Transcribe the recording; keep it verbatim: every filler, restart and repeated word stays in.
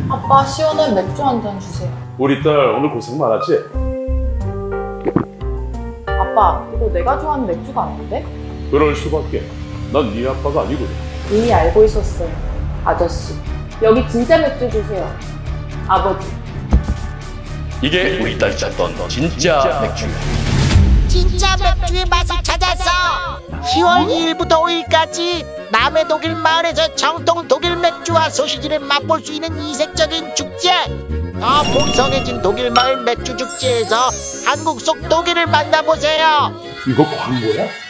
아빠, 시원한 맥주 한 잔 주세요. 우리 딸 오늘 고생 많았지? 아빠, 이거 내가 좋아하는 맥주가 아닌데? 그럴 수밖에. 난 네 아빠가 아니거든. 이미 알고 있었어요. 아저씨, 여기 진짜 맥주 주세요. 아버지. 이게 우리 딸이 찾던 진짜 맥주야. 진짜 맥주의 맛을 찾아서 시월 이일부터 오일까지 남해 독일 마을에서 정통 독일 맥주와 소시지를 맛볼 수 있는 이색적인 축제, 더 풍성해진 독일 마을 맥주 축제에서 한국 속 독일을 만나보세요. 이거 광고야?